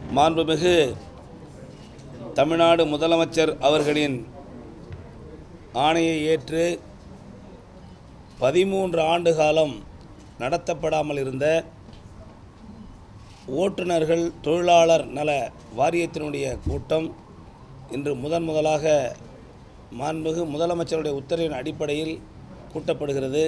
மாண்புமிகு தமிழ்நாடு முதலமைச்சர் அவர்களின் ஆணையை ஏற்று 13 ஆண்டு காலம் நடத்தப்படாமல் இருந்த ஓட்டுநர்கள் தொழிலாளர் நல வாரியத்தினுடைய கூட்டம் இன்று முதலாக மாண்புமிகு முதலமைச்சருடைய உத்தரவின் அடிப்படையில் கூட்டப்படுகிறது.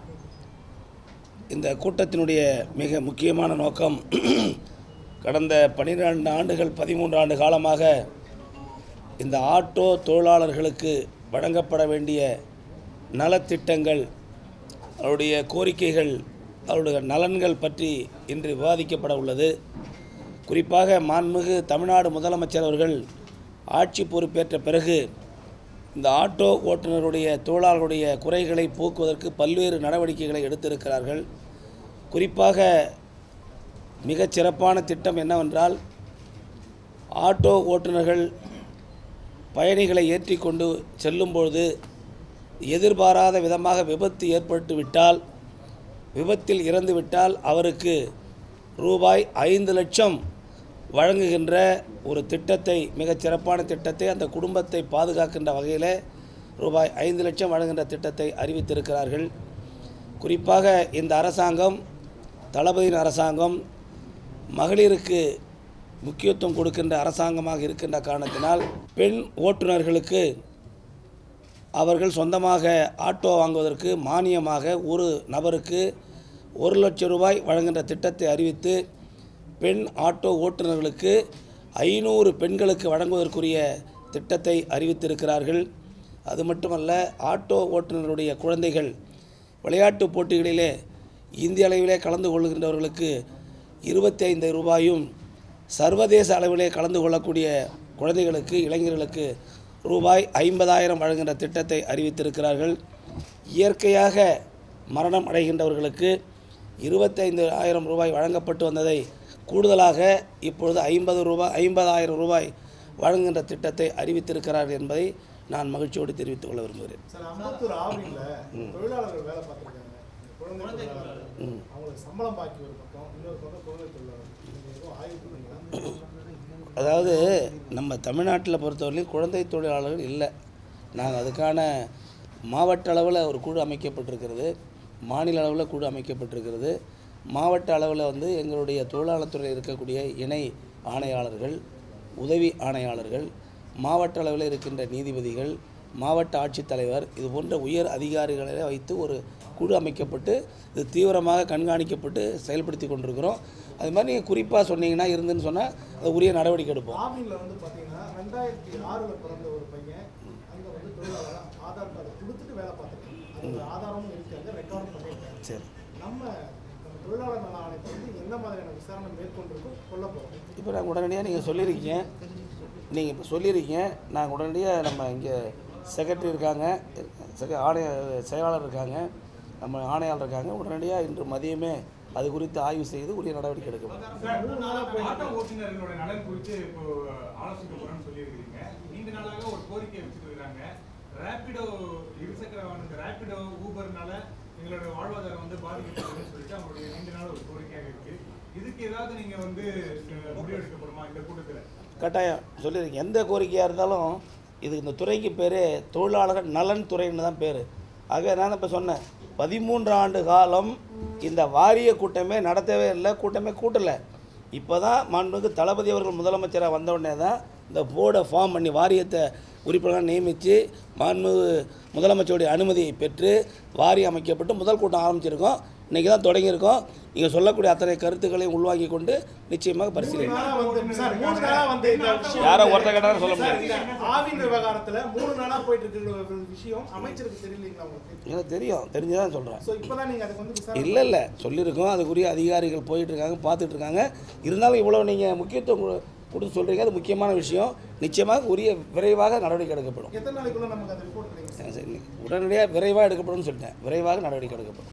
இந்த கூட்டத்தினுடைய மிக முக்கியமான நோக்கம் கடந்த 12 ஆண்டுகள் 13 ஆண்டு காலமாக இந்த ஆட்டோ தொழிலாளர்களுக்கு வழங்கப்பட வேண்டிய நலத்திட்டங்கள், அவருடைய கோரிக்கைகள், அவருடைய நலன்கள் பற்றி இன்று விவாதிக்கப்பட உள்ளது. குறிப்பாக மாண்புமிகு தமிழ்நாடு முதலமைச்சர் அவர்கள் ஆட்சி பொறுப்பேற்ற பிறகு இந்த ஆட்டோ ஓட்டுநருடைய தொழிலாளர்களுடைய குறைகளை போக்குவதற்கு பல்வேறு நடவடிக்கைகளை எடுத்திருக்கிறார்கள். குறிப்பாக மிகச் சிறப்பான திட்டம் என்னவென்றால், ஆட்டோ ஓட்டுநர்கள் பயணிகளை ஏற்றி கொண்டு செல்லும்பொழுது எதிர்பாராத விதமாக விபத்து ஏற்பட்டுவிட்டால், விபத்தில் இறந்துவிட்டால் அவருக்கு ரூபாய் 5 லட்சம் வழங்குகின்ற ஒரு திட்டத்தை, மிகச் சிறப்பான திட்டத்தை, அந்த குடும்பத்தை பாதுகாக்கின்ற வகையில் ரூபாய் 5 லட்சம் வழங்குகின்ற திட்டத்தை அறிவித்திருக்கிறார்கள். குறிப்பாக இந்த அரசாங்கம், தளபதியின் அரசாங்கம் மகளிருக்கு முக்கியத்துவம் கொடுக்கின்ற அரசாங்கமாக இருக்கின்ற காரணத்தினால் பெண் ஓட்டுநர்களுக்கு அவர்கள் சொந்தமாக ஆட்டோ வாங்குவதற்கு மானியமாக ஒரு நபருக்கு 1 லட்சம் ரூபாய் வழங்குகின்ற திட்டத்தை அறிவித்து பெண் ஆட்டோ ஓட்டுநர்களுக்கு 500 பெண்களுக்கு வழங்குவதற்குரிய திட்டத்தை அறிவித்திருக்கிறார்கள். அது மட்டுமல்ல, ஆட்டோ ஓட்டுநர்களுடைய குழந்தைகள் விளையாட்டுப் போட்டிகளிலே இந்திய அளவிலே கலந்து கொள்கின்றவர்களுக்கு 25 ரூபாயும், சர்வதேச அளவிலே கலந்து கொள்ளக்கூடிய குழந்தைகளுக்கு, இளைஞர்களுக்கு ரூபாய் 50,000 வழங்குகின்ற திட்டத்தை அறிவித்திருக்கிறார்கள். இயற்கையாக மரணம் அடைகின்றவர்களுக்கு 25,000 ரூபாய் வழங்கப்பட்டு வந்ததை கூடுதலாக இப்பொழுது 50,000 ரூபாய் வழங்குகின்ற திட்டத்தை அறிவித்திருக்கிறார்கள் என்பதை நான் மகிழ்ச்சியோடு தெரிவித்துக் கொள்ள விரும்புகிறேன். அதாவது நம்ம தமிழ்நாட்டில் பொறுத்தவரையிலும் குழந்தை தொழிலாளர்கள் இல்லை. நாங்கள் அதுக்கான மாவட்ட அளவில் ஒரு குழு அமைக்கப்பட்டிருக்கிறது, மாநில அளவில் குழு அமைக்கப்பட்டிருக்கிறது. மாவட்ட அளவில் எங்களுடைய தொழிலாளர் துறையில் இருக்கக்கூடிய இணை ஆணையாளர்கள், உதவி ஆணையாளர்கள், மாவட்ட அளவில் இருக்கின்ற நீதிபதிகள், மாவட்ட ஆட்சித்தலைவர், இது போன்ற உயர் அதிகாரிகளை வைத்து ஒரு குழு அமைக்கப்பட்டு இது தீவிரமாக கண்காணிக்கப்பட்டு செயல்படுத்தி கொண்டிருக்கிறோம். அது மாதிரி நீங்கள் குறிப்பாக சொன்னீங்கன்னா, இருந்துன்னு சொன்னால் அது உரிய நடவடிக்கை எடுப்போம். ஆவினில் பார்த்தீங்கன்னா 2006 பிறந்த ஒரு பையன் அங்கே தொழிலாளர் ஆதார் கார்டு கொடுத்துட்டு வேலை பார்த்துருக்காங்க. அது ஆதாரமும் இருக்காங்க, ரெக்கார்டும் பண்ணியிருக்காங்க. சரி, நம்ம தொழிலாளர் நல ஆணையத்தை எந்த மாதிரியான விசாரணை மேற்கொண்டிருக்கோம் கொள்ள போகிறோம்? இப்போ நாங்கள் உடனடியாக நீங்கள் சொல்லியிருக்கீங்க, நாங்கள் உடனடியாக நம்ம இங்கே செக்ரட்டரி இருக்காங்க, செயலாளர் இருக்காங்க, நம்ம ஆணையாளர் இருக்காங்க, உடனடியாக இன்று மதியமே அது குறித்து ஆய்வு செய்து உரிய நடவடிக்கை எடுக்கப்படும். ஓட்டுநர்களோட நலன் குறித்து இப்போ ஆலோசிக்க போறோம்னு சொல்லியிருக்கீங்க. நீண்ட நாளாக ஒரு கோரிக்கை வச்சுட்டு இருக்காங்க. ரேபிடோ, இருசக்கர வாகன ரேபிடோ, ஊபர்னால எங்களோட வாழ்வாதாரம் பாதிக்கப்படுதுன்னு சொல்லிட்டு அவங்களுடைய நீண்ட நாள் ஒரு கோரிக்கையாக இருக்கு. இதுக்கு ஏதாவது நீங்க முடிவெடுக்கப்படுமா இந்த கூட்டத்தில்? கட்டாயம் சொல்லியிருக்கீங்க. எந்த கோரிக்கையாக இருந்தாலும் இது இந்த துறைக்கு பேர் தொழிலாளர்கள் நலன் துறைன்னு தான் பேர். ஆக நான் இப்போ சொன்னேன், 13 ஆண்டு காலம் இந்த வாரிய கூட்டமே நடத்தவே இல்லை, கூட்டமே கூட்டலை. இப்போ தான் மாண்புமிகு தளபதி அவர்கள் முதலமைச்சராக வந்த உடனே தான் இந்த போர்டை ஃபார்ம் பண்ணி வாரியத்தை உறுப்பினராக நியமித்து மாண்புமிகு முதலமைச்சருடைய அனுமதியை பெற்று வாரியம் அமைக்கப்பட்டு முதல் கூட்டம் ஆரம்பிச்சிருக்கோம். இன்றைக்கி தான் தொடங்கியிருக்கோம். நீங்கள் சொல்லக்கூடிய அத்தனை கருத்துக்களையும் உள்வாங்கி கொண்டு நிச்சயமாக பரிசீலிக்கலாம். யாரோ ஒருத்த கேட்டாலும் சொல்ல முடியாது. ஆவின் விவகாரத்தில் 3 நாளாக போயிட்டு இருக்கிற விஷயம் அமைச்சருக்கு தெரியலீங்களா? எனக்கு தெரியும், தெரிஞ்சுதான் சொல்கிறேன். இப்போதான் நீங்கள் அதுக்கு இல்லை சொல்லியிருக்கோம். அதுக்குரிய அதிகாரிகள் போயிட்டுருக்காங்க, பார்த்துட்ருக்காங்க. இருந்தாலும் இவ்வளோ நீங்கள் முக்கியத்துவம் கொடுத்து சொல்கிறீங்க, அது முக்கியமான விஷயம். நிச்சயமாக உரிய விரைவாக நடவடிக்கை எடுக்கப்படும். எத்தனை நாளைக்குள்ள நமக்கு அந்த ரிப்போர்ட் கிடைக்கும்? உடனடியாக விரைவாக எடுக்கப்படும் சொல்லிட்டேன். விரைவாக நடவடிக்கை எடுக்கப்படும்.